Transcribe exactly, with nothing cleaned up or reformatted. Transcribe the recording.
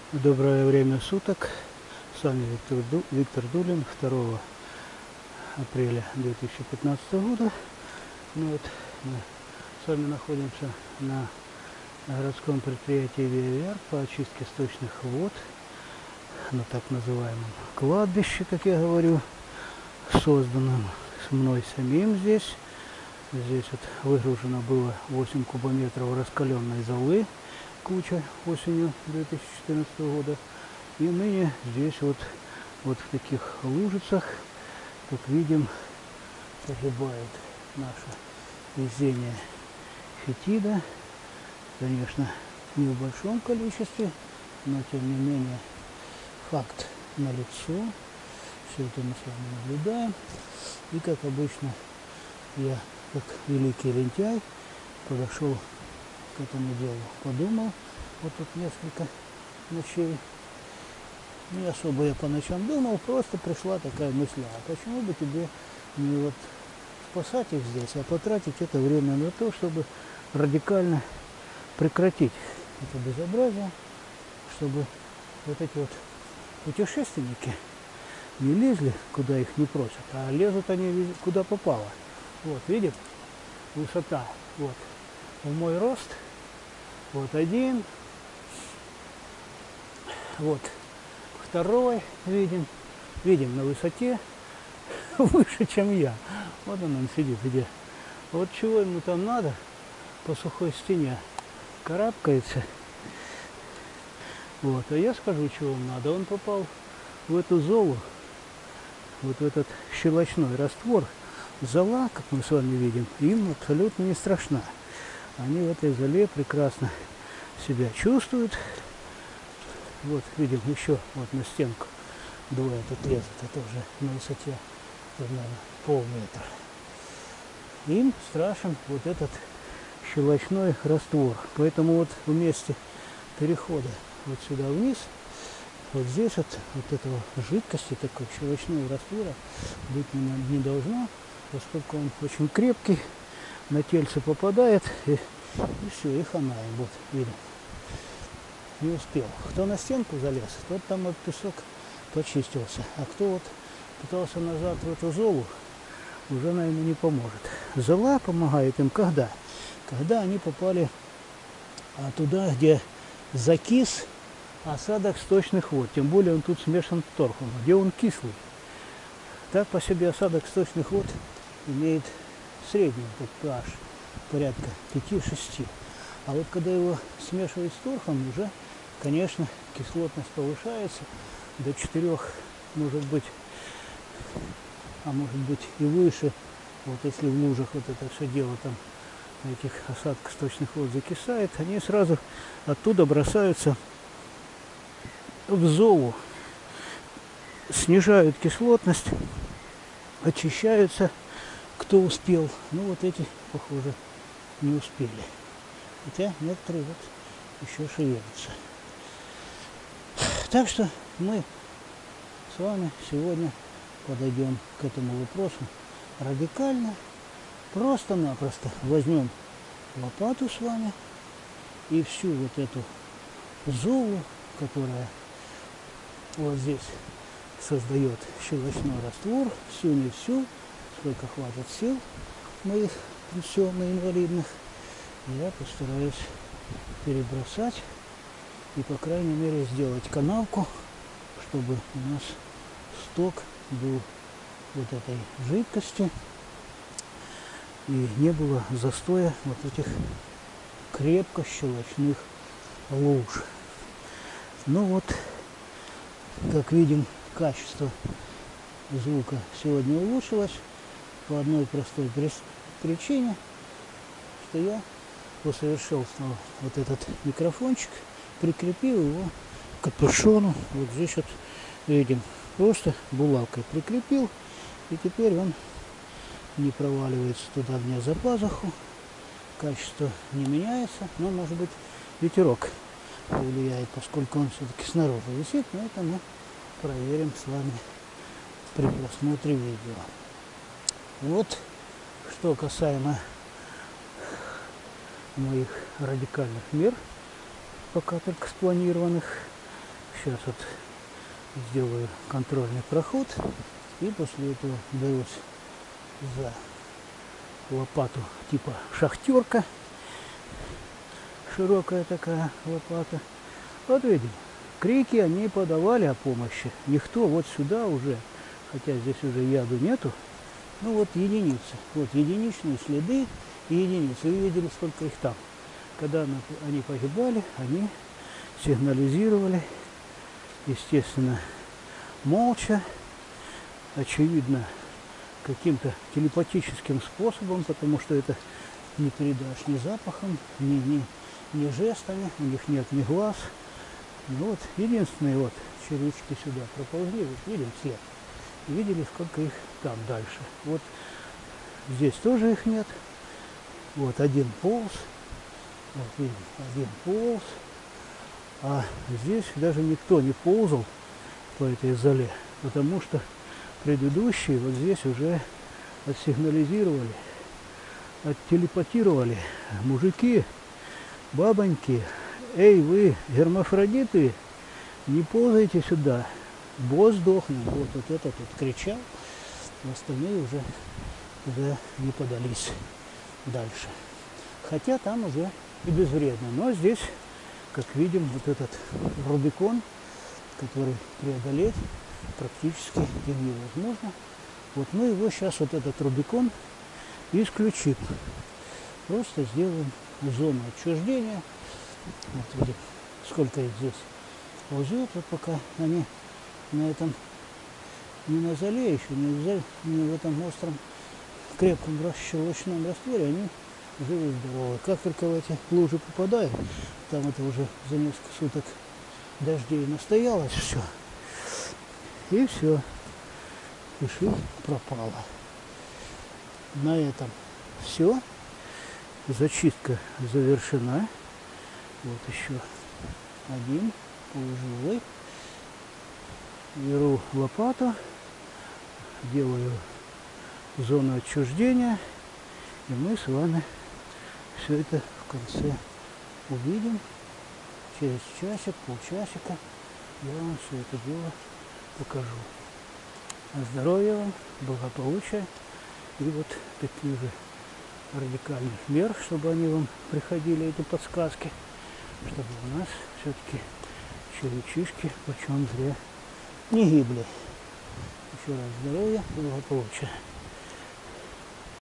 Доброе время суток. С вами Виктор, Ду, Виктор Дулин. второго апреля две тысячи пятнадцатого года. Ну вот, мы с вами находимся на городском предприятии Виавиар по очистке сточных вод на так называемом кладбище, как я говорю, созданном с мной самим здесь. Здесь вот выгружено было восемь кубометров раскаленной золы, куча осенью две тысячи четырнадцатого года. И ныне здесь вот, вот в таких лужицах, как видим, погибает наше везение фетида. Конечно, не в большом количестве, но тем не менее факт налицо. Все это мы с вами наблюдаем. И как обычно, я, как великий лентяй, подошел к этому делу, подумал, вот тут несколько ночей. Не особо я по ночам думал, просто пришла такая мысль, а почему бы тебе не вот спасать их здесь, а потратить это время на то, чтобы радикально прекратить это безобразие, чтобы вот эти вот путешественники не лезли, куда их не просят, а лезут они куда попало. Вот, видим, высота, вот, в мой рост, вот один, вот второй, видим, видим на высоте выше, чем я. Вот он, он сидит где. Вот чего ему там надо, по сухой стене карабкается. Вот, а я скажу, чего ему надо. Он попал в эту золу, вот в этот щелочной раствор. Зола, как мы с вами видим, им абсолютно не страшна. Они в этой золе прекрасно себя чувствуют. Вот видим еще вот на стенку двое тут лезут. Это уже на высоте примерно полметра. Им страшен вот этот щелочной раствор. Поэтому вот в месте перехода вот сюда вниз, вот здесь вот, вот этого жидкости, такой щелочного раствора быть не, не должно, поскольку он очень крепкий, на тельце попадает, и, и все, и хана им. Вот, видим. Не успел. Кто на стенку залез, тот там от песок почистился. А кто вот пытался назад в эту золу, уже она ему не поможет. Зола помогает им когда? Когда они попали а, туда, где закис осадок сточных вод. Тем более он тут смешан с торфом, где он кислый. Так по себе осадок сточных вод имеет средний pH, порядка пяти-шести. А вот когда его смешивать с торфом, уже, конечно, кислотность повышается до четырёх, может быть, а может быть и выше. Вот если в лужах вот это все дело там этих осадков сточных вод закисает, они сразу оттуда бросаются в золу, снижают кислотность, очищаются, кто успел. Ну вот эти, похоже, не успели. Хотя некоторые вот еще шевелятся. Так что мы с вами сегодня подойдем к этому вопросу радикально. Просто-напросто возьмем лопату с вами и всю вот эту золу, которая вот здесь создает щелочной раствор, всю не всю, сколько хватит сил моих, все на инвалидных, я постараюсь перебросать и, по крайней мере, сделать канавку, чтобы у нас сток был вот этой жидкости и не было застоя вот этих крепко щелочных луж. Ну вот, как видим, качество звука сегодня улучшилось по одной простой причине, что я усовершенствовал вот этот микрофончик, прикрепил его к капюшону. Вот здесь вот видим, просто булавкой прикрепил, и теперь он не проваливается туда мне за пазуху. Качество не меняется, но может быть ветерок повлияет, поскольку он все-таки снаружи висит, но это мы проверим с вами при просмотре видео. Вот что касаемо моих радикальных мер, пока только спланированных. Сейчас вот сделаю контрольный проход. И после этого берусь за лопату типа шахтерка. Широкая такая лопата. Вот видим, крики они подавали о помощи. Никто вот сюда уже, хотя здесь уже яду нету, ну вот единицы. Вот единичные следы и единицы. Вы видели, сколько их там. Когда они погибали, они сигнализировали, естественно, молча, очевидно, каким-то телепатическим способом, потому что это не передашь ни запахом, ни, ни, ни жестами, у них нет ни глаз. Ну вот, единственные вот червячки сюда проползли, вот видим след. И видели, сколько их там дальше. Вот здесь тоже их нет. Вот один полз. Вот видим, один полз. А здесь даже никто не ползал по этой зале, потому что предыдущие вот здесь уже отсигнализировали, оттелепатировали. Мужики, бабоньки, эй, вы, гермафродиты, не ползайте сюда, босс сдохнет. Вот, вот этот вот кричал, остальные уже туда не подались дальше. Хотя там уже и безвредно. Но здесь, как видим, вот этот Рубикон, который преодолеть практически невозможно. Вот мы его сейчас, вот этот Рубикон, исключим. Просто сделаем зону отчуждения. Вот видим, сколько их здесь ползет. Вот пока они на этом, не на зале еще, не в, зале, не в этом остром крепком щелочном растворе, они живы и здоровы. Как только в эти лужи попадают, там это уже за несколько суток дождей настоялось все. И все. Пиши пропало. На этом все. Зачистка завершена. Вот еще один полуживой. Беру лопату, делаю зону отчуждения, и мы с вами все это в конце увидим. Через часик, полчасика я вам все это дело покажу. Здоровья вам, благополучия и вот таких же радикальных мер, чтобы они вам приходили, эти подсказки, чтобы у нас все-таки червячишки почем зря не гибли. Еще раз здоровья, благополучия.